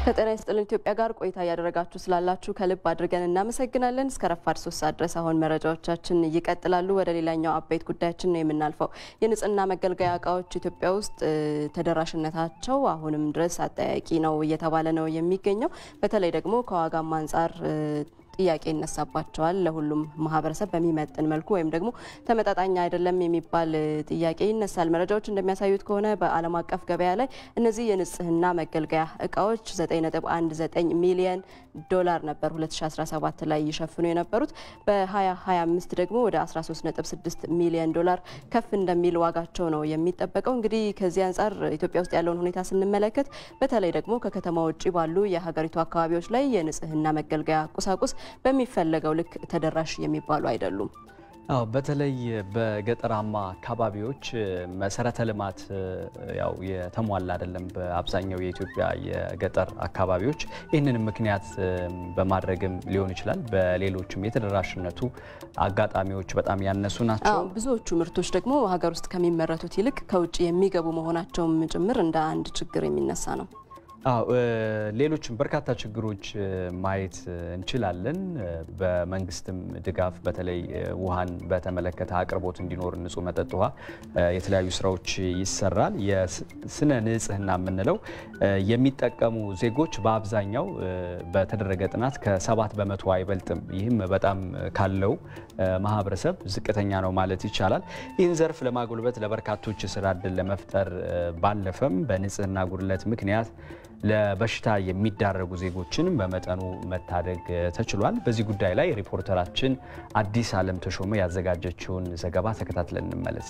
ከጤና ይስጥልን ኢትዮጵያ ጋር ቆይታ ያደረጋችሁ ስላላችሁ ከልብ አድርገን እናመሰግናለን። እስከ ረፋድ 3 ሰዓት ድረስ አሁን መረጃዎቻችን ይቀጥላሉ። ወደ ሌላኛው አበይት ጉዳያችን ነው የምናልፈው። የንጽህና መገልገያ እቃዎች ኢትዮጵያ ውስጥ ተደራሽነታቸው አሁንም ድረስ አጠያቂ ነው እየተባለ ነው የሚገኘው። በተለይ ደግሞ ከዋጋም አንፃር ጥያቄ ይነሳባቸዋል። ለሁሉም ማህበረሰብ በሚመጥን መልኩ ወይም ደግሞ ተመጣጣኝ አይደለም የሚባል ጥያቄ ይነሳል። መረጃዎች እንደሚያሳዩት ከሆነ በዓለም አቀፍ ገበያ ላይ እነዚህ የንጽህና መገልገያ እቃዎች 9.19 ሚሊዮን ዶላር ነበር 2017 ላይ ይሸፍኑ የነበሩት። በ2025 ደግሞ ወደ 13.6 ሚሊዮን ዶላር ከፍ እንደሚል ዋጋቸው ነው የሚጠበቀው። እንግዲህ ከዚህ አንፃር ኢትዮጵያ ውስጥ ያለውን ሁኔታ ስንመለከት በተለይ ደግሞ ከከተማ ውጪ ባሉ የሀገሪቱ አካባቢዎች ላይ የንጽህና መገልገያ ቁሳቁስ በሚፈለገው ልክ ተደራሽ የሚባሉ አይደሉም። በተለይ በገጠራማ አካባቢዎች መሰረተ ልማት ያው የተሟላ አይደለም በአብዛኛው የኢትዮጵያ የገጠር አካባቢዎች። ይህንን ምክንያት በማድረግም ሊሆን ይችላል። በሌሎችም የተደራሽነቱ አጋጣሚዎች በጣም ያነሱ ናቸው። ብዙዎቹ ምርቶች ደግሞ ሀገር ውስጥ ከሚመረቱት ይልቅ ከውጭ የሚገቡ መሆናቸውም ጭምር እንደ አንድ ችግር የሚነሳ ነው። ሌሎችም በርካታ ችግሮች ማየት እንችላለን። በመንግስትም ድጋፍ በተለይ ውሃን በተመለከተ አቅርቦት እንዲኖር ንጹህ መጠጥ ውሃ የተለያዩ ስራዎች ይሰራል። የስነ ንጽህና የምንለው የሚጠቀሙ ዜጎች በአብዛኛው በተደረገ ጥናት ከ7 በመቶ አይበልጥም። ይህም በጣም ካለው ማህበረሰብ ዝቅተኛ ነው ማለት ይቻላል። ይህን ዘርፍ ለማጎልበት ለበርካቶች ስራ ዕድል ለመፍጠር ባለፈም በንጽህና ጉድለት ምክንያት ለበሽታ የሚዳረጉ ዜጎችን በመጠኑ መታደግ ተችሏል። በዚህ ጉዳይ ላይ ሪፖርተራችን አዲስ ዓለም ተሾመ ያዘጋጀችውን ዘገባ ተከታትለን እንመለስ።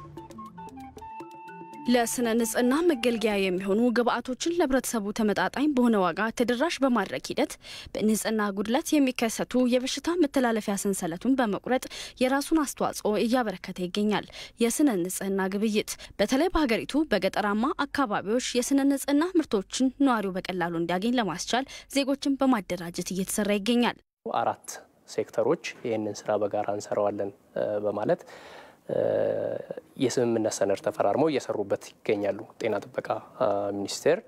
ለስነ ንጽህና መገልገያ የሚሆኑ ግብአቶችን ለህብረተሰቡ ተመጣጣኝ በሆነ ዋጋ ተደራሽ በማድረግ ሂደት በንጽህና ጉድለት የሚከሰቱ የበሽታ መተላለፊያ ሰንሰለቱን በመቁረጥ የራሱን አስተዋጽኦ እያበረከተ ይገኛል። የስነ ንጽህና ግብይት በተለይ በሀገሪቱ በገጠራማ አካባቢዎች የስነ ንጽህና ምርቶችን ነዋሪው በቀላሉ እንዲያገኝ ለማስቻል ዜጎችን በማደራጀት እየተሰራ ይገኛል። 4 ሴክተሮች ይህንን ስራ በጋራ እንሰራዋለን በማለት የስምምነት ሰነድ ተፈራርመው እየሰሩበት ይገኛሉ። ጤና ጥበቃ ሚኒስቴር፣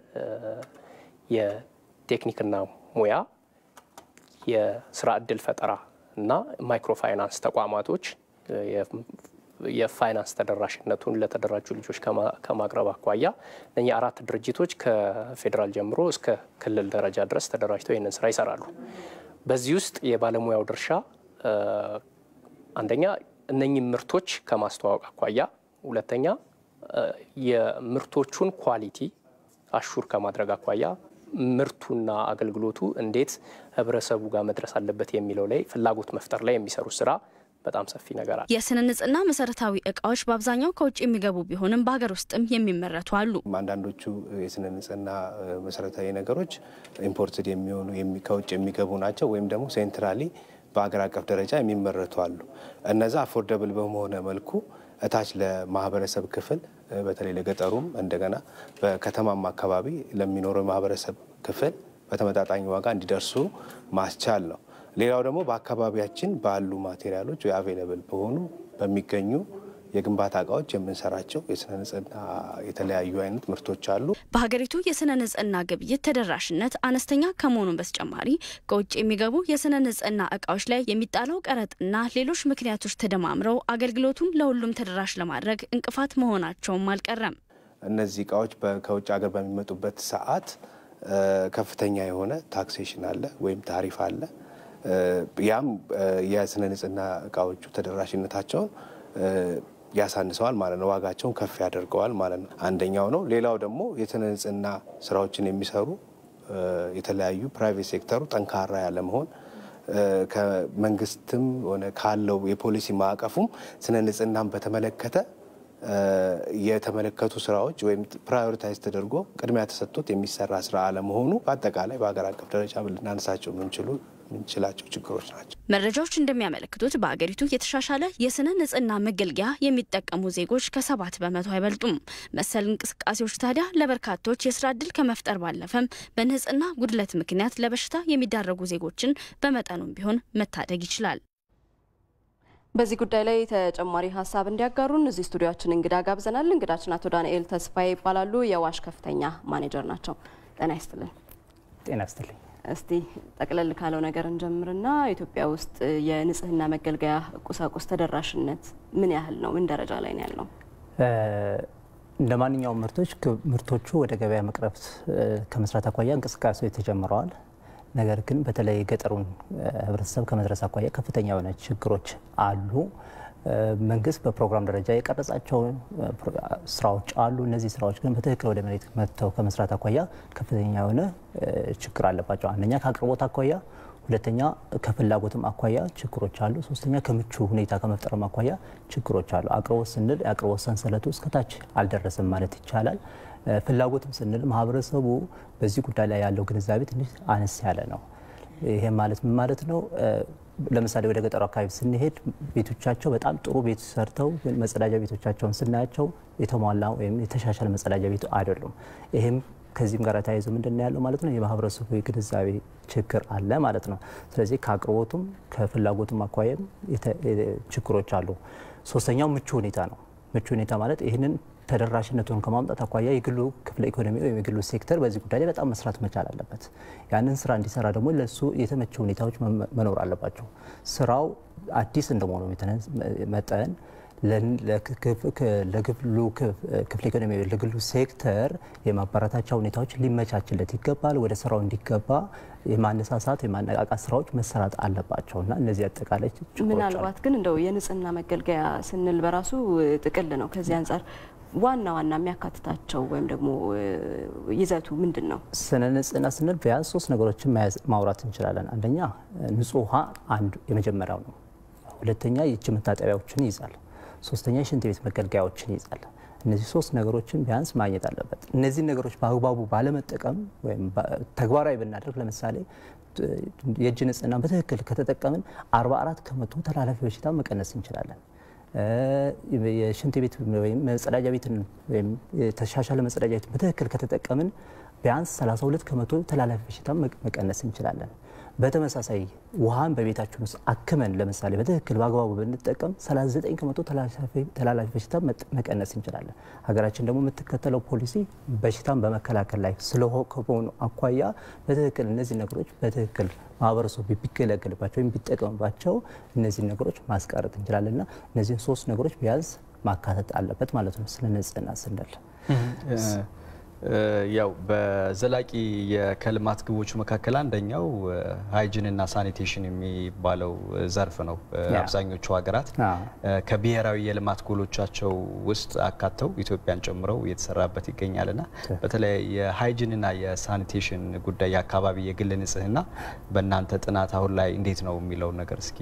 የቴክኒክና ሙያ፣ የስራ ዕድል ፈጠራ እና ማይክሮ ፋይናንስ ተቋማቶች የፋይናንስ ተደራሽነቱን ለተደራጁ ልጆች ከማቅረብ አኳያ እነኚህ 4 ድርጅቶች ከፌዴራል ጀምሮ እስከ ክልል ደረጃ ድረስ ተደራጅተው ይህንን ስራ ይሰራሉ። በዚህ ውስጥ የባለሙያው ድርሻ አንደኛ እነኚህ ምርቶች ከማስተዋወቅ አኳያ፣ ሁለተኛ የምርቶቹን ኳሊቲ አሹር ከማድረግ አኳያ ምርቱና አገልግሎቱ እንዴት ህብረተሰቡ ጋር መድረስ አለበት የሚለው ላይ ፍላጎት መፍጠር ላይ የሚሰሩ ስራ በጣም ሰፊ ነገር አለ። የስነ ንጽህና መሰረታዊ እቃዎች በአብዛኛው ከውጭ የሚገቡ ቢሆንም በሀገር ውስጥም የሚመረቱ አሉ። አንዳንዶቹ የስነ ንጽህና መሰረታዊ ነገሮች ኢምፖርትድ የሚሆኑ ከውጭ የሚገቡ ናቸው ወይም ደግሞ ሴንትራሊ በአገር አቀፍ ደረጃ የሚመረቱ አሉ። እነዛ አፎርደብል በመሆነ መልኩ እታች ለማህበረሰብ ክፍል በተለይ ለገጠሩም እንደገና በከተማም አካባቢ ለሚኖረው ማህበረሰብ ክፍል በተመጣጣኝ ዋጋ እንዲደርሱ ማስቻል ነው። ሌላው ደግሞ በአካባቢያችን ባሉ ማቴሪያሎች ወይ አቬለብል በሆኑ በሚገኙ የግንባታ እቃዎች የምንሰራቸው የስነ ንጽህና የተለያዩ አይነት ምርቶች አሉ። በሀገሪቱ የስነ ንጽህና ግብይት ተደራሽነት አነስተኛ ከመሆኑ በተጨማሪ ከውጭ የሚገቡ የስነ ንጽህና እቃዎች ላይ የሚጣለው ቀረጥና ሌሎች ምክንያቶች ተደማምረው አገልግሎቱን ለሁሉም ተደራሽ ለማድረግ እንቅፋት መሆናቸውም አልቀረም። እነዚህ እቃዎች ከውጭ ሀገር በሚመጡበት ሰዓት ከፍተኛ የሆነ ታክሴሽን አለ ወይም ታሪፍ አለ። ያም የስነ ንጽህና እቃዎቹ ተደራሽነታቸውን ያሳንሰዋል ማለት ነው። ዋጋቸውን ከፍ ያደርገዋል ማለት ነው። አንደኛው ነው። ሌላው ደግሞ የስነ ንጽህና ስራዎችን የሚሰሩ የተለያዩ ፕራይቬት ሴክተሩ ጠንካራ ያለ መሆን ከመንግስትም ሆነ ካለው የፖሊሲ ማዕቀፉም ስነ ንጽህናን በተመለከተ የተመለከቱ ስራዎች ወይም ፕራዮሪታይዝ ተደርጎ ቅድሚያ ተሰጥቶት የሚሰራ ስራ አለመሆኑ በአጠቃላይ በሀገር አቀፍ ደረጃ ልናነሳቸው የምንችላቸው ችግሮች ናቸው። መረጃዎች እንደሚያመለክቱት በአገሪቱ የተሻሻለ የስነ ንጽህና መገልገያ የሚጠቀሙ ዜጎች ከ7 በመቶ አይበልጡም። መሰል እንቅስቃሴዎች ታዲያ ለበርካቶች የስራ ዕድል ከመፍጠር ባለፈም በንጽህና ጉድለት ምክንያት ለበሽታ የሚዳረጉ ዜጎችን በመጠኑም ቢሆን መታደግ ይችላል። በዚህ ጉዳይ ላይ ተጨማሪ ሀሳብ እንዲያጋሩን እዚህ ስቱዲዮአችን እንግዳ ጋብዘናል። እንግዳችን አቶ ዳንኤል ተስፋዬ ይባላሉ። የዋሽ ከፍተኛ ማኔጀር ናቸው። ጤና ይስጥልን። ጤና ይስጥልኝ። እስቲ ጠቅለል ካለው ነገር እንጀምርና ኢትዮጵያ ውስጥ የንጽህና መገልገያ ቁሳቁስ ተደራሽነት ምን ያህል ነው? ምን ደረጃ ላይ ነው ያለው? እንደ ማንኛውም ምርቶቹ ወደ ገበያ መቅረብ ከመስራት አኳያ እንቅስቃሴዎች ተጀምረዋል። ነገር ግን በተለይ ገጠሩን ህብረተሰብ ከመድረስ አኳያ ከፍተኛ የሆነ ችግሮች አሉ። መንግስት በፕሮግራም ደረጃ የቀረጻቸው ስራዎች አሉ። እነዚህ ስራዎች ግን በትክክል ወደ መሬት መጥተው ከመስራት አኳያ ከፍተኛ የሆነ ችግር አለባቸው። አንደኛ ከአቅርቦት አኳያ፣ ሁለተኛ ከፍላጎትም አኳያ ችግሮች አሉ። ሶስተኛ ከምቹ ሁኔታ ከመፍጠርም አኳያ ችግሮች አሉ። አቅርቦት ስንል የአቅርቦት ሰንሰለቱ እስከታች አልደረሰም ማለት ይቻላል። ፍላጎትም ስንል ማህበረሰቡ በዚህ ጉዳይ ላይ ያለው ግንዛቤ ትንሽ አነስ ያለ ነው። ይሄ ማለት ምን ማለት ነው? ለምሳሌ ወደ ገጠሩ አካባቢ ስንሄድ ቤቶቻቸው በጣም ጥሩ ቤት ሰርተው መጸዳጃ ቤቶቻቸውን ስናያቸው የተሟላ ወይም የተሻሻለ መጸዳጃ ቤት አይደሉም። ይሄም ከዚህም ጋር ተያይዞ ምንድነው ያለው ማለት ነው የማህበረሰቡ የግንዛቤ ችግር አለ ማለት ነው። ስለዚህ ከአቅርቦቱም ከፍላጎቱም አኳያም ችግሮች አሉ። ሶስተኛው ምቹ ሁኔታ ነው። ምቹ ሁኔታ ማለት ይህንን ተደራሽነቱን ከማምጣት አኳያ የግሉ ክፍለ ኢኮኖሚ ወይም የግሉ ሴክተር በዚህ ጉዳይ ላይ በጣም መስራት መቻል አለበት። ያንን ስራ እንዲሰራ ደግሞ ለሱ የተመቸ ሁኔታዎች መኖር አለባቸው። ስራው አዲስ እንደመሆኑ መጠን ለግሉ ክፍለ ኢኮኖሚ ለግሉ ሴክተር የማበረታቻ ሁኔታዎች ሊመቻችለት ይገባል። ወደ ስራው እንዲገባ የማነሳሳት የማነቃቃት ስራዎች መሰራት አለባቸውና እነዚህ አጠቃላይ ምናልባት ግን እንደው የንጽህና መገልገያ ስንል በራሱ ጥቅል ነው። ከዚህ አንጻር ዋና የሚያካትታቸው ወይም ደግሞ ይዘቱ ምንድን ነው? ስነ ንጽህና ስንል ቢያንስ 3 ነገሮችን ማውራት እንችላለን። አንደኛ ንጹህ ውሃ አንዱ የመጀመሪያው ነው። ሁለተኛ የእጅ መታጠቢያዎችን ይይዛል። ሶስተኛ የሽንት ቤት መገልገያዎችን ይይዛል። እነዚህ 3 ነገሮችን ቢያንስ ማግኘት አለበት። እነዚህ ነገሮች በአግባቡ ባለመጠቀም ወይም ተግባራዊ ብናደርግ ለምሳሌ የእጅ ንጽህና በትክክል ከተጠቀምን 44 ከመቶ ተላላፊ በሽታ መቀነስ እንችላለን። የሽንት ቤት ወይም መጸዳጃ ቤትን ወይም የተሻሻለ መጸዳጃ ቤትን በትክክል ከተጠቀምን ቢያንስ 32 ከመቶ ተላላፊ በሽታ መቀነስ እንችላለን። በተመሳሳይ ውሃን በቤታችን ውስጥ አክመን ለምሳሌ በትክክል በአግባቡ ብንጠቀም 39 ከመቶ ተላላፊ በሽታ መቀነስ እንችላለን። ሀገራችን ደግሞ የምትከተለው ፖሊሲ በሽታን በመከላከል ላይ ስለሆነ አኳያ በትክክል እነዚህ ነገሮች በትክክል ማህበረሰቡ ቢገለገልባቸው ወይም ቢጠቀምባቸው እነዚህ ነገሮች ማስቀረት እንችላለንና እነዚህን 3 ነገሮች ቢያንስ ማካተት አለበት ማለት ነው ስለ ንጽህና ስንል። ያው በዘላቂ የከልማት ግቦች መካከል አንደኛው ሃይጂንና ሳኒቴሽን የሚባለው ዘርፍ ነው። አብዛኞቹ ሀገራት ከብሔራዊ የልማት ጎሎቻቸው ውስጥ አካተው ኢትዮጵያን ጨምረው እየተሰራበት ይገኛልና በተለይ የሃይጂንና የሳኒቴሽን ጉዳይ የአካባቢ የግል ንጽህና በእናንተ ጥናት አሁን ላይ እንዴት ነው የሚለው ነገር እስኪ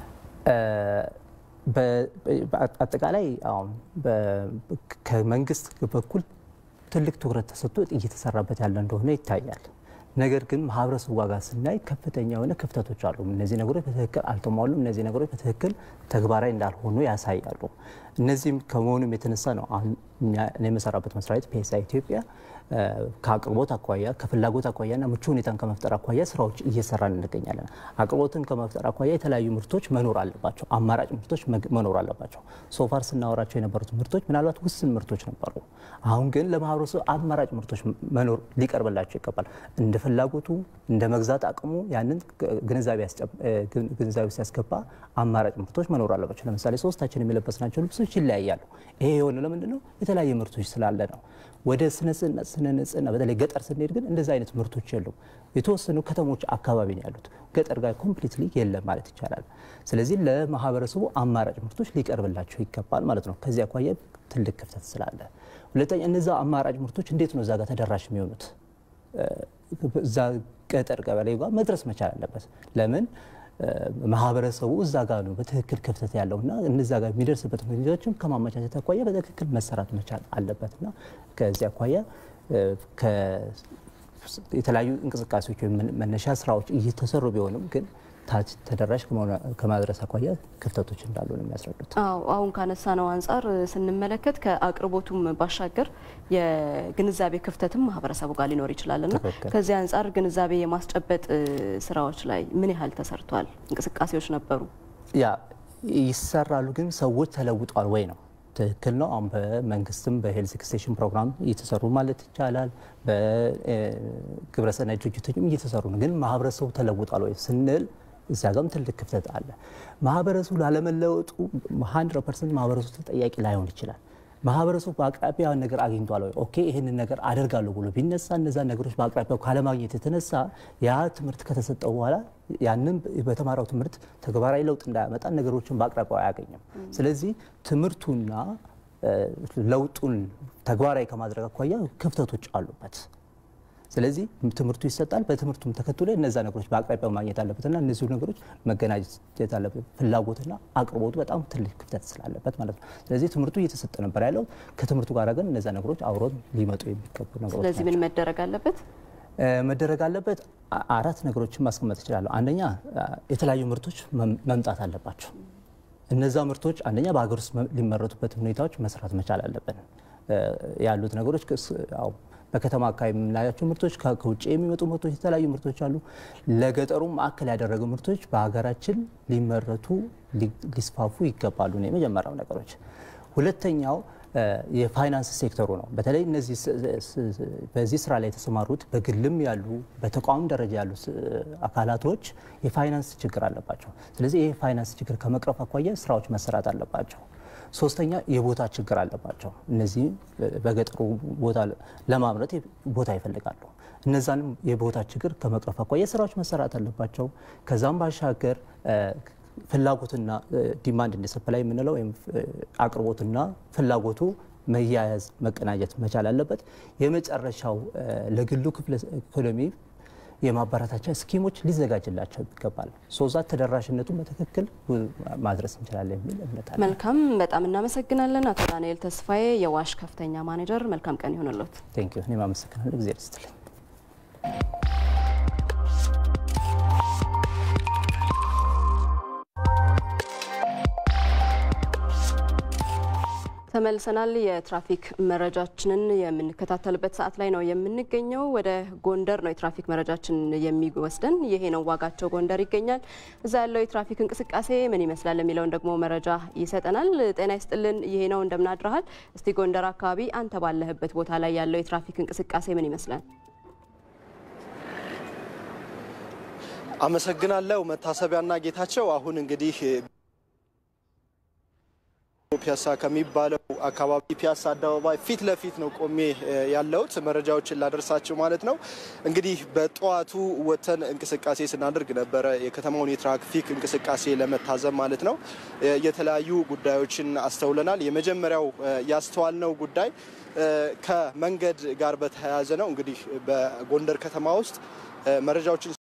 በአጠቃላይ አሁን ከመንግስት በኩል ትልቅ ትኩረት ተሰጥቶ እየተሰራበት ያለ እንደሆነ ይታያል። ነገር ግን ማህበረሰቡ ዋጋ ስናይ ከፍተኛ የሆነ ክፍተቶች አሉ። እነዚህ ነገሮች በትክክል አልተሟሉም። እነዚህ ነገሮች በትክክል ተግባራዊ እንዳልሆኑ ያሳያሉ። እነዚህም ከመሆኑም የተነሳ ነው አሁን እኔ የምሰራበት መስሪያ ቤት ፒኤስአይ ኢትዮጵያ ከአቅርቦት አኳያ ከፍላጎት አኳያና ምቹ ሁኔታን ከመፍጠር አኳያ ስራዎች እየሰራን እንገኛለን። አቅርቦትን ከመፍጠር አኳያ የተለያዩ ምርቶች መኖር አለባቸው። አማራጭ ምርቶች መኖር አለባቸው። ሶፋር ስናወራቸው የነበሩት ምርቶች ምናልባት ውስን ምርቶች ነበሩ። አሁን ግን ለማህበረሰቡ አማራጭ ምርቶች መኖር ሊቀርብላቸው ይገባል። እንደ ፍላጎቱ እንደ መግዛት አቅሙ ያንን ግንዛቤ ሲያስገባ አማራጭ ምርቶች መኖር አለባቸው። ለምሳሌ ሶስታችን የሚለበስናቸው ልብሶች ይለያያሉ። ይሄ የሆነ ለምንድን ነው? የተለያየ ምርቶች ስላለ ነው። ወደ ስነ ንጽህና በተለይ ገጠር ስንሄድ ግን እንደዛ አይነት ምርቶች የሉም። የተወሰኑ ከተሞች አካባቢ ነው ያሉት። ገጠር ጋር ኮምፕሊትሊ የለም ማለት ይቻላል። ስለዚህ ለማህበረሰቡ አማራጭ ምርቶች ሊቀርብላቸው ይገባል ማለት ነው። ከዚህ አኳያ ትልቅ ክፍተት ስላለ፣ ሁለተኛ እነዛ አማራጭ ምርቶች እንዴት ነው እዛ ጋር ተደራሽ የሚሆኑት? እዛ ገጠር ቀበሌ ጋር መድረስ መቻል አለበት። ለምን ማህበረሰቡ እዛ ጋር ነው በትክክል ክፍተት ያለውና እነዛ ጋር የሚደርስበት ሁኔታዎችን ከማመቻቸት አኳያ በትክክል መሰራት መቻል አለበትና ከዚህ አኳያ የተለያዩ እንቅስቃሴዎች ወይም መነሻ ስራዎች እየተሰሩ ቢሆንም ግን ታች ተደራሽ ከማድረስ አኳያ ክፍተቶች እንዳሉ ነው የሚያስረዱት። አሁን ካነሳ ነው አንጻር ስንመለከት ከአቅርቦቱም ባሻገር የግንዛቤ ክፍተትም ማህበረሰቡ ጋር ሊኖር ይችላልና ከዚህ አንጻር ግንዛቤ የማስጨበጥ ስራዎች ላይ ምን ያህል ተሰርቷል? እንቅስቃሴዎች ነበሩ? ያ ይሰራሉ፣ ግን ሰዎች ተለውጧል ወይ ነው ትክክል ነው። አሁን በመንግስትም በሄልዝ ኤክስቴንሽን ፕሮግራም እየተሰሩ ማለት ይቻላል። በግብረሰናይ ድርጅቶችም እየተሰሩ ነው። ግን ማህበረሰቡ ተለውጧል ወይ ስንል እዛ ጋርም ትልቅ ክፍተት አለ። ማህበረሰቡ ላለመለወጡ 100% ማህበረሰቡ ተጠያቂ ላይሆን ይችላል። ማህበረሰቡ በአቅራቢያው ነገር አግኝቷል ወይ ኦኬ ይሄንን ነገር አደርጋለሁ ብሎ ቢነሳ እነዛ ነገሮች በአቅራቢያው ካለማግኘት የተነሳ ያ ትምህርት ከተሰጠው በኋላ ያንን በተማራው ትምህርት ተግባራዊ ለውጥ እንዳያመጣ ነገሮችን በአቅራቢያው አያገኝም። ስለዚህ ትምህርቱና ለውጡን ተግባራዊ ከማድረግ አኳያ ክፍተቶች አሉበት። ስለዚህ ትምህርቱ ይሰጣል። በትምህርቱም ተከትሎ እነዛ ነገሮች በአቅራቢያው ማግኘት አለበትና እነዚህ ነገሮች መገናኘት አለበት። ፍላጎትና አቅርቦቱ በጣም ትልቅ ክፍተት ስላለበት ማለት ነው። ስለዚህ ትምህርቱ እየተሰጠ ነበር ያለው። ከትምህርቱ ጋር ግን እነዛ ነገሮች አብሮ ሊመጡ የሚገቡ ነገሮች። ስለዚህ ምን መደረግ አለበት? 4 ነገሮችን ማስቀመጥ እችላለሁ። አንደኛ የተለያዩ ምርቶች መምጣት አለባቸው። እነዛ ምርቶች አንደኛ በሀገር ውስጥ ሊመረቱበት ሁኔታዎች መስራት መቻል አለብን። ያሉት ነገሮች በከተማ አካባቢ የምናያቸው ምርቶች ከውጭ የሚመጡ ምርቶች የተለያዩ ምርቶች አሉ። ለገጠሩ ማዕከል ያደረጉ ምርቶች በሀገራችን ሊመረቱ ሊስፋፉ ይገባሉ ነው የመጀመሪያው ነገሮች። ሁለተኛው የፋይናንስ ሴክተሩ ነው። በተለይ እነዚህ በዚህ ስራ ላይ የተሰማሩት በግልም ያሉ በተቋም ደረጃ ያሉ አካላቶች የፋይናንስ ችግር አለባቸው። ስለዚህ ይሄ ፋይናንስ ችግር ከመቅረፍ አኳያ ስራዎች መሰራት አለባቸው። ሶስተኛ የቦታ ችግር አለባቸው። እነዚህ በገጠሩ ቦታ ለማምረት ቦታ ይፈልጋሉ። እነዛንም የቦታ ችግር ከመቅረፍ አኳያ ስራዎች መሰራት አለባቸው። ከዛም ባሻገር ፍላጎትና ዲማንድ እንደ ሰፕላይ የምንለው ወይም አቅርቦትና ፍላጎቱ መያያዝ መቀናጀት መቻል አለበት። የመጨረሻው ለግሉ ክፍለ ኢኮኖሚ የማበረታቻ ስኪሞች ሊዘጋጅላቸው ይገባል። ሶዛት ተደራሽነቱን በትክክል ማድረስ እንችላለን የሚል እምነት አለ። መልካም፣ በጣም እናመሰግናለን አቶ ዳንኤል ተስፋዬ የዋሽ ከፍተኛ ማኔጀር። መልካም ቀን ይሁንልዎት። ቴንክ ዩ። እኔም አመሰግናለሁ። እግዚአብሔር ይስጥልኝ። ተመልሰናል። የትራፊክ መረጃችንን የምንከታተልበት ሰዓት ላይ ነው የምንገኘው። ወደ ጎንደር ነው የትራፊክ መረጃችን የሚወስደን። ይሄ ነው ዋጋቸው ጎንደር ይገኛል። እዛ ያለው የትራፊክ እንቅስቃሴ ምን ይመስላል የሚለውን ደግሞ መረጃ ይሰጠናል። ጤና ይስጥልን። ይሄ ነው እንደምናድረሃል። እስቲ ጎንደር አካባቢ አንተ ባለህበት ቦታ ላይ ያለው የትራፊክ እንቅስቃሴ ምን ይመስላል? አመሰግናለሁ መታሰቢያና ጌታቸው። አሁን እንግዲህ ፒያሳ ከሚባለው አካባቢ ፒያሳ አደባባይ ፊት ለፊት ነው ቆሜ ያለሁት መረጃዎችን ላደርሳችሁ ማለት ነው። እንግዲህ በጠዋቱ ወተን እንቅስቃሴ ስናደርግ ነበረ የከተማውን የትራፊክ እንቅስቃሴ ለመታዘብ ማለት ነው። የተለያዩ ጉዳዮችን አስተውለናል። የመጀመሪያው ያስተዋልነው ጉዳይ ከመንገድ ጋር በተያያዘ ነው። እንግዲህ በጎንደር ከተማ ውስጥ መረጃዎችን